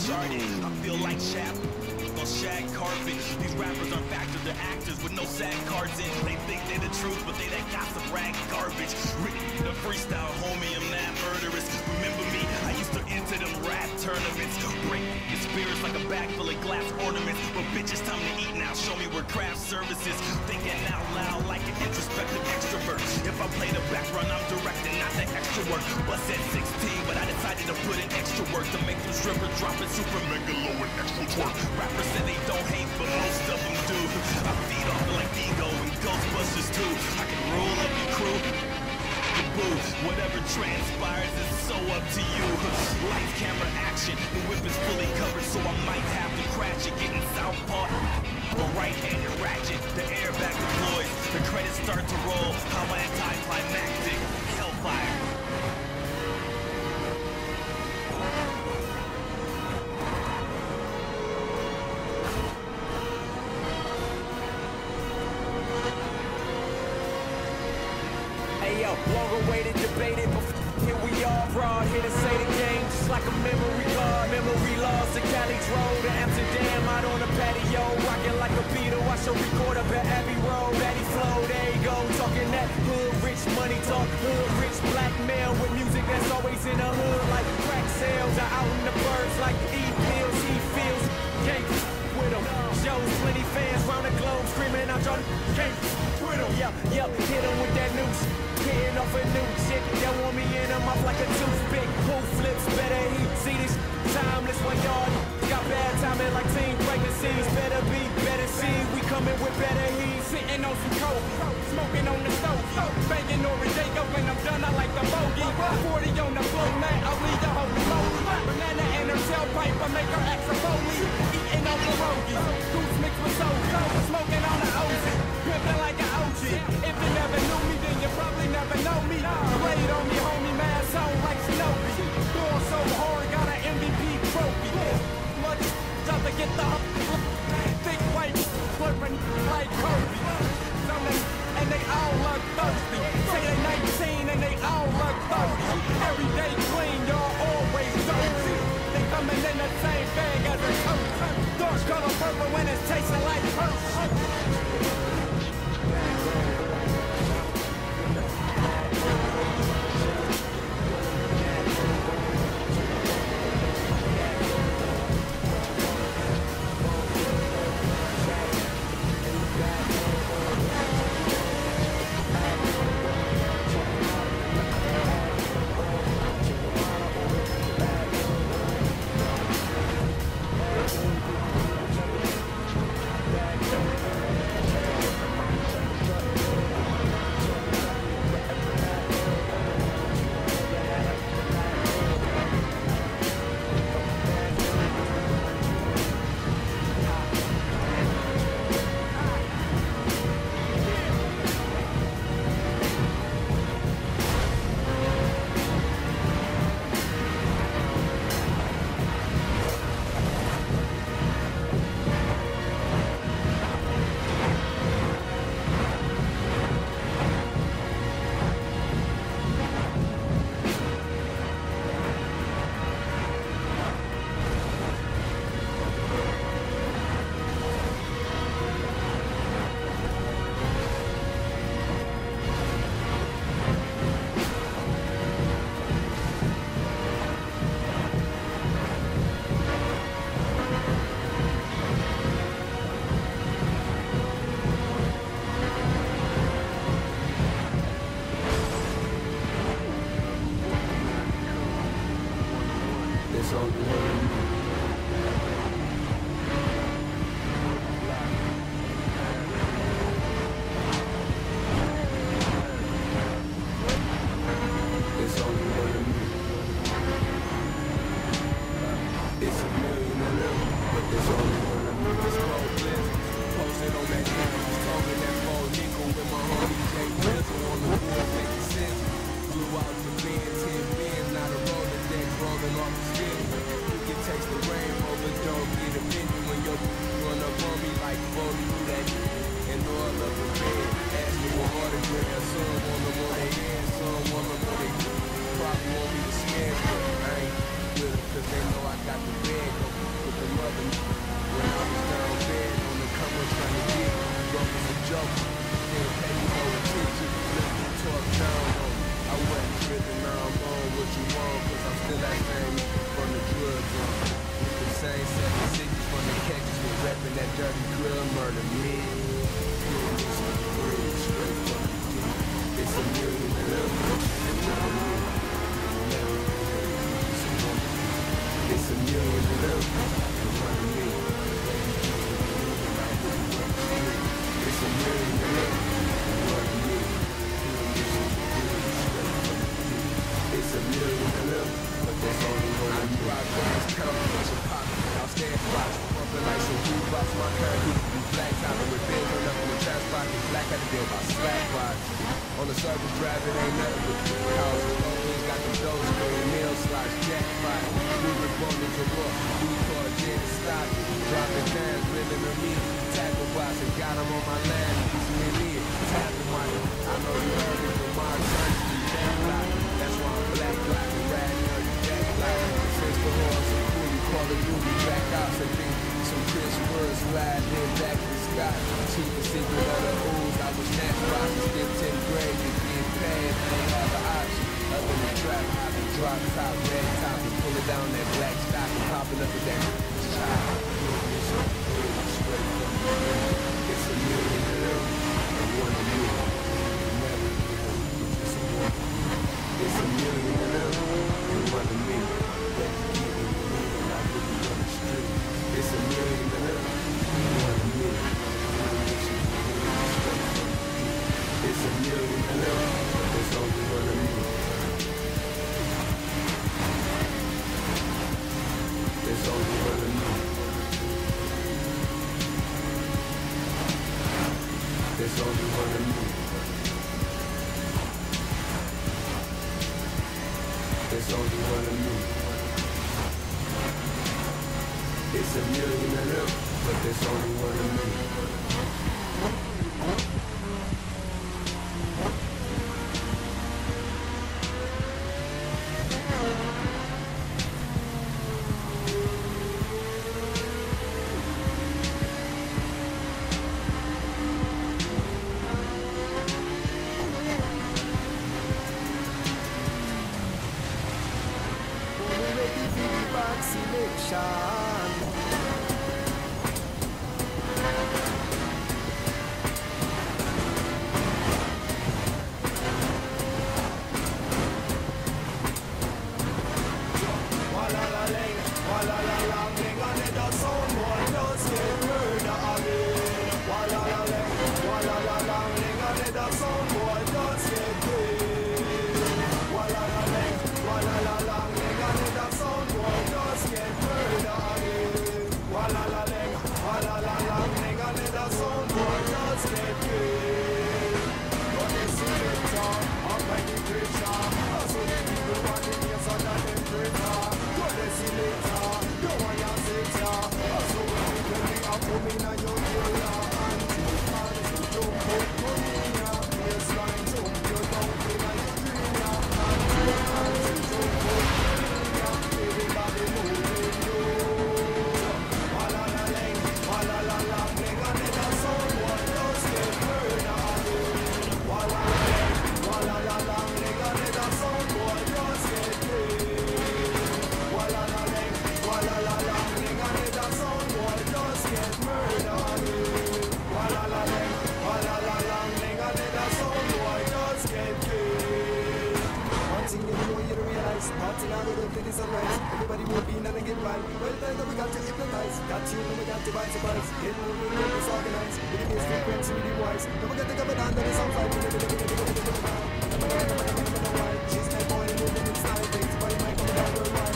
Uncharted. I feel like Chap on shag carpet. These rappers aren't factors, they're actors with no SAG cards in. They think they're the truth, but they that gossip rag garbage. Written the freestyle, homie, I'm not murderous. Remember me, I used to enter them rap tournaments. Break your spirits like a bag full of glass ornaments. But bitch, it's time to eat now, show me where craft services. Thinking out loud like an introspective extrovert. If I play the background, I'm directing, not the extra work. Bust at 16, but I decided to put in extra work to make them strippers drop it super mega low and extra twerk. Rappers said they don't hate, but most of them do. I feed off it like Vigo and Ghostbusters too. I can rule up your crew. Boo. Whatever transpires is so up to you. Lights, camera, action. The whip is fully covered, so I might have to crash it. Getting southpaw or right-handed ratchet. The airbag deploys. The credits start to roll. How anticlimactic. Hellfire. Long awaited, debated, but here we are, broad, here to say the game, just like a memory card. Memory lost to Cali Road to Amsterdam, out on the patio, rocking like a Beatle. I shall record up at Abbey Road, Abbey Flow, there you go, talking that hood rich money talk, hood rich blackmail with music that's always in the hood, like crack sales are out in the birds, like E-pills, he feels, can't with them. Shows plenty fans round the globe screaming out your can't with them. Yep, hit them with that noose. Getting off a new chick that want me in her mouth like a toothpick. Who flips better? He see this timeless when y'all got bad timing like teen pregnancies. Better be, better see. We coming with better heat. Sitting on some coke, smoking on the stove, banging Oreo when I'm done. I like the bogey. 40 on the floor, man. I'll leave the whole smoke. Banana in her tailpipe, I make her act a foley. Eating on the rogies, goose mixed with soda, smoking on the OG, pimping like an OG. If you never knew me, then you probably never know me. Blade on me, homie, mask on like Shinobi. Going so hard, got an MVP trophy. Much just to get the thick white flipping like Kobe. And they all look thirsty. Say they 19 and they all look 30. Every day clean, y'all always dirty. They coming in the same bag as a coat. Dark color purple when it's tasting like Hershey. spots. Pumping like some food box, my current used to be black top. And with bills on up in the trash pocket, black had to deal about slack box. On the surface driving ain't nothing but houses. These got them doors, screen, meal slots, jackpot. We were born into war, we caught gin and stock. Dropping dimes, living on me. Tackle box and got them on my land. He's in here, tapping my I know you heard it from my son. That's why I'm black, black, and riding on the jack block. Since the horse and cool, you call it movie back out. So think some Chris Woods slide in back to the sky. Cheap the secret of the ooze. I was snatched boxes, did 10th grade, to get paid. I ain't have an option. Up in the trap, I can drop top, red top, and pull it down that black stock and pop it up with that child. It's a million of them, and one of you. Never, it's a one. It's a million of them, and one of me. Let's keep it moving, I really on the street. It's a million of them, and one of me. It's a million of them, but there's only one of me. There's only one of me. There's only one of me. There's only one of me. It's a million of them, but there's only one of me. Everybody will be nothing get right. Well, then we got to hypnotize. Got you, and we got to buy surprise. Get moving, it's organized. With the frequency, really wise. Then we got to come down, then it's on fire. She's that boy, moving in style. Things, but it might come down the line.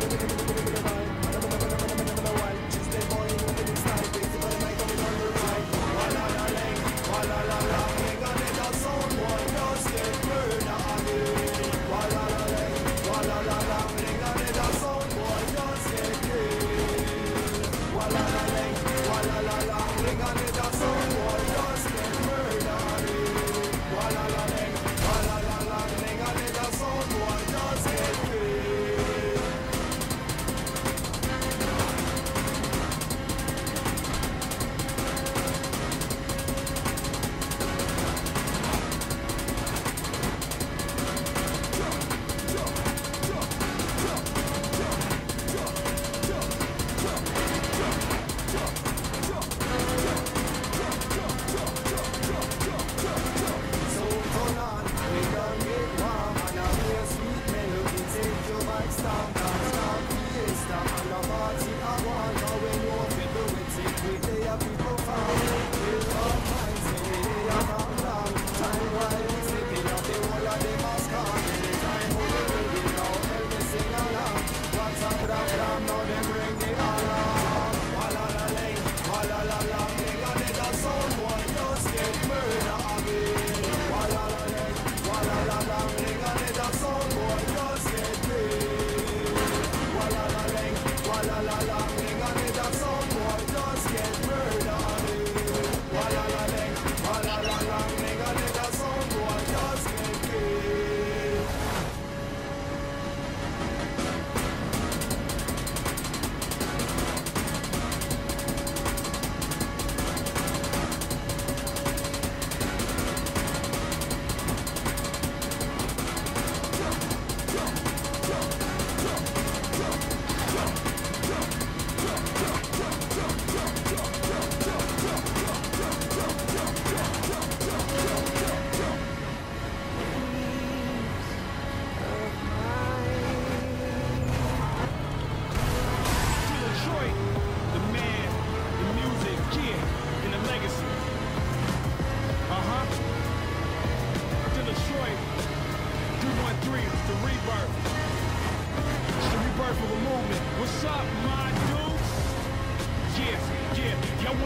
She's that boy, moving in style. Things, but it might come down the line. Walla la lang, walla la lang. Ain't gonna let that sound boy just get murder again. Walla la lang, walla la lang. Ain't gonna let that sound boy just get killed. Walla la lang, walla la lang. Ain't gonna let that sound boy just get murder again. Walla la lang, walla la lang. Ain't gonna let that sound boy just get killed.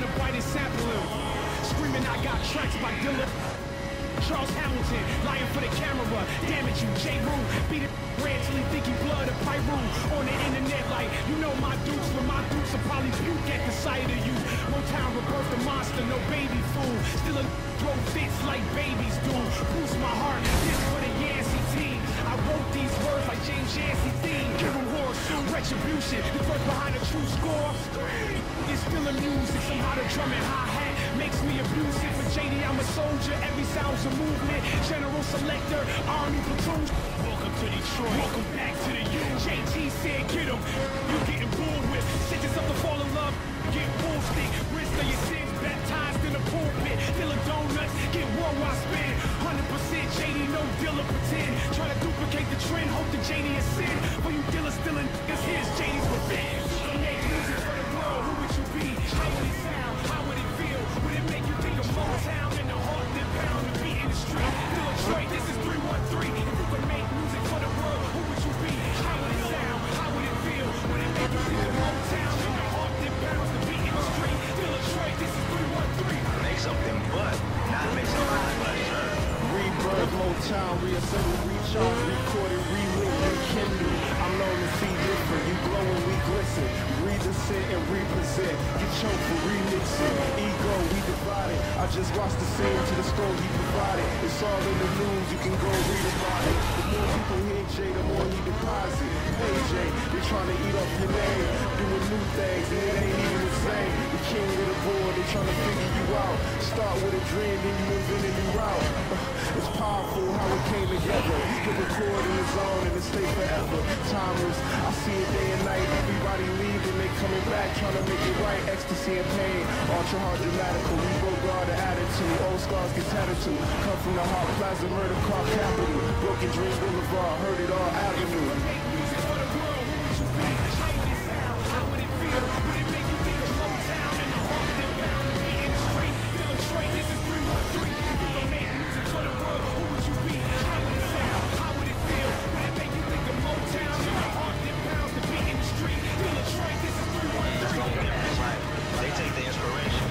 wanna bite his sample him. Screaming I got tracks by Dilla. Charles Hamilton, lying for the camera. Damn it, you J. Rue. Beat it red till he think he blood a Pyro. On the internet, like, you know my dukes, but my dukes will probably puke at the sight of you. Motown rebirthed a monster, no baby fool. Still a throw fits like babies do. Boost my heart, this for the Yancey team. I wrote these words like James Yancey theme. Give him horror, soon retribution. The first behind a true score. It's still a music, somehow the drum and hi-hat makes me abusive. For JD, I'm a soldier, every sound's a movement. General selector, army platoon. Welcome to Detroit, welcome back to the U. JT said get him, you getting bulled with. Sentence of the fall in love, get bull stick. Risk of your sins, baptized in the pulpit. Dilla donuts, get worldwide spin. 100% JD, no Dilla pretend. Try to duplicate the trend, hope the JD is sin. For you Dilla still in niggas, here's JD's revenge. Make music for the world, who would you be? How would it sound? How would it feel? Would it make you think of Motown and the heart that pound the beat in the street? Detroit, this is 313. If you could make music for the world, who would you be? How would it sound? How would it feel? Would it make you think of Motown and the heart that pounds the beat in the street? Detroit, this is 313. Make something but not make something but Rebirth, Motown, reassemble, recharge, recorded, relive, rekindle. I'm known to see different. You glow and we glisten. Breathe the scent and represent. Get choked for remixing. Ego, we divided. I just watched the scene to the score he provided. It's all in the news, you can go read about it. The more people hear Jay, the more he deposit. Hey Jay, they're trying to eat up your name. Doing new things and it ain't even the same. The king of the board, they trying to figure you out. Start with a dream, then you invent a new route. It's powerful how it came together. Hit record in the zone and it stay forever. Timers, I see it day and night. Everybody leaving, they coming back, trying to make it right. Ecstasy and pain, ultra hard dramatical. We go guard the attitude. Old scars get tattered to. Come from the heart, plaza, murder, car capital. Broken Dream Boulevard, heard it all avenue. Make music for the world, who would you be? How would it sound? How would it feel? Would it make you think of Motown and the heart that pound the beat in the street? Detroit, this is 313. If you could make music for the world, who would you be? How would it sound? How would it feel? Would it make you think of Motown and the heart that pounds the beat in the street? Detroit, this is 313. It's like they take the inspiration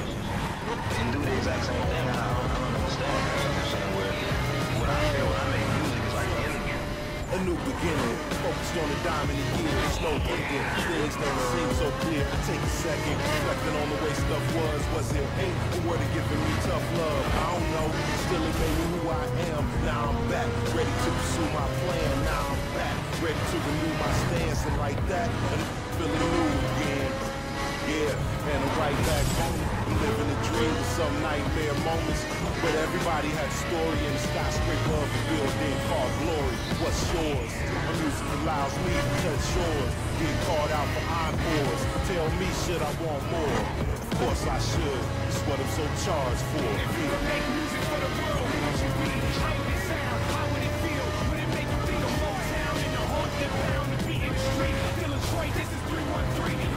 and do the exact same thing. And I don't understand. You know what I'm saying? Where what I feel when I make music is like energy. A new beginning, focused on the diamond in years, no thinking, things never seem so clear. Take a second, reflecting on the way stuff was it hate, or were they giving me tough love? I don't know, still it made me who I am. Now I'm back, ready to pursue my plan. Now I'm back, ready to renew my stance, and like that, and feeling new again. Yeah, and I'm right back home, living a dream with some nightmare moments. But everybody had a story in the skyscraper of a building called glory. What's yours? My music allows me to touch yours. Get called out for encores. Tell me, should I want more? Of course I should. It's what I'm so charged for. If you could make music for the world, who would you be? How would it sound? How would it feel? Would it make you think of Motown and the heart that pound the beat in the street? Detroit, this is 313.